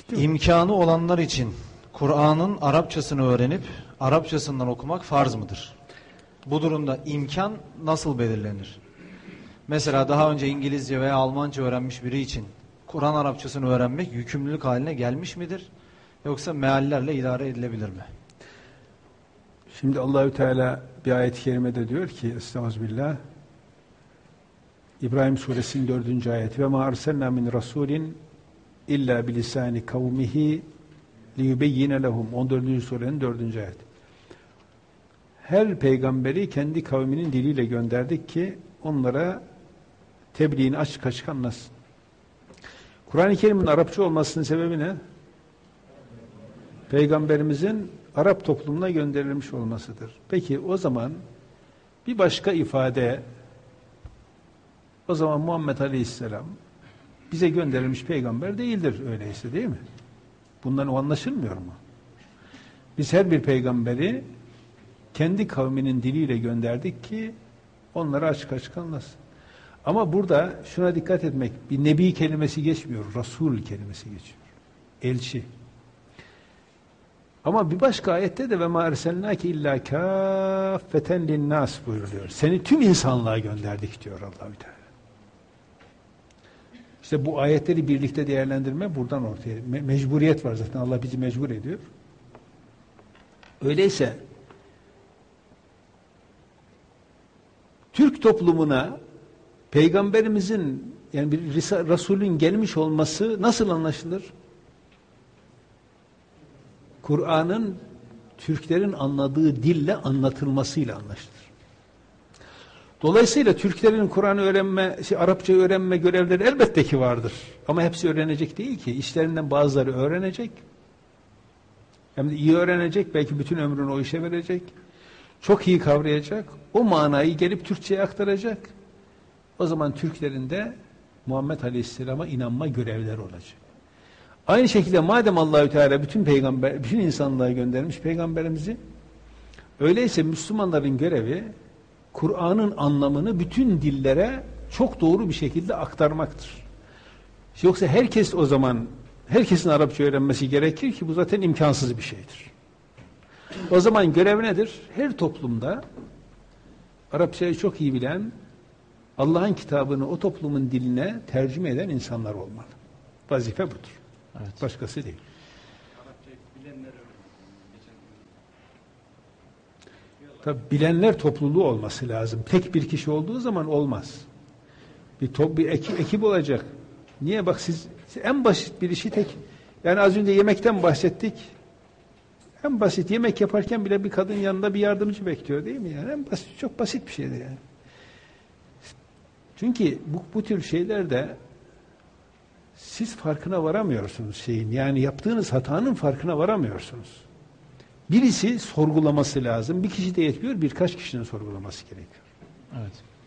İmkanı olanlar için Kur'an'ın Arapçasını öğrenip Arapçasından okumak farz mıdır? Bu durumda imkan nasıl belirlenir? Mesela daha önce İngilizce veya Almanca öğrenmiş biri için Kur'an Arapçasını öğrenmek yükümlülük haline gelmiş midir? Yoksa meallerle idare edilebilir mi? Şimdi Allahü Teala bir ayet-i kerimede diyor ki Estağfirullah, İbrahim suresinin 4. ayeti, ve ma arsalna min rasulin illa bilisani kavmihi liyubeyyine lehum, 14. surenin 4. ayeti. Her peygamberi kendi kavminin diliyle gönderdik ki onlara tebliğini açık açık anlasın. Kur'an-ı Kerim'in Arapça olmasının sebebi ne? Peygamberimizin Arap toplumuna gönderilmiş olmasıdır. Peki o zaman bir başka ifade, o zaman Muhammed Aleyhisselam bize gönderilmiş peygamber değildir öyleyse, değil mi? Bundan o anlaşılmıyor mu? Biz her bir peygamberi kendi kavminin diliyle gönderdik ki onlara açık açık anlasın. Ama burada şuna dikkat etmek, bir nebi kelimesi geçmiyor, Resul kelimesi geçiyor. Elçi. Ama bir başka ayette de ve ma erselnake illa kaffeten linnas buyuruyor. Seni tüm insanlığa gönderdik diyor Allahü Teala. İşte bu ayetleri birlikte değerlendirme buradan ortaya. Mecburiyet var zaten. Allah bizi mecbur ediyor. Öyleyse Türk toplumuna Peygamberimizin, yani bir Resulün gelmiş olması nasıl anlaşılır? Kur'an'ın Türklerin anladığı dille anlatılmasıyla anlaşılır. Dolayısıyla Türklerin Kur'an'ı öğrenme, Arapça öğrenme görevleri elbette ki vardır. Ama hepsi öğrenecek değil ki. İşlerinden bazıları öğrenecek. Hem de iyi öğrenecek. Belki bütün ömrünü o işe verecek. Çok iyi kavrayacak. O manayı gelip Türkçe'ye aktaracak. O zaman Türklerin de Muhammed Aleyhisselam'a inanma görevleri olacak. Aynı şekilde madem Allahü Teala bütün insanlığa göndermiş peygamberimizi, öyleyse Müslümanların görevi Kur'an'ın anlamını bütün dillere çok doğru bir şekilde aktarmaktır. Yoksa herkes, o zaman herkesin Arapça öğrenmesi gerekir ki bu zaten imkansız bir şeydir. O zaman görev nedir? Her toplumda Arapçayı çok iyi bilen, Allah'ın kitabını o toplumun diline tercüme eden insanlar olmalı. Vazife budur. Evet. Başkası değil. Tabi bilenler topluluğu olması lazım. Tek bir kişi olduğu zaman olmaz. Bir ekip olacak. Niye? Bak siz en basit bir işi yani az önce yemekten bahsettik. En basit yemek yaparken bile bir kadın yanında bir yardımcı bekliyor, değil mi? Yani en basit, çok basit bir şeydir yani. Çünkü bu tür şeylerde siz farkına varamıyorsunuz şeyin. Yani yaptığınız hatanın farkına varamıyorsunuz. Birisi sorgulaması lazım. Bir kişi de yetmiyor, birkaç kişinin sorgulaması gerekiyor. Evet.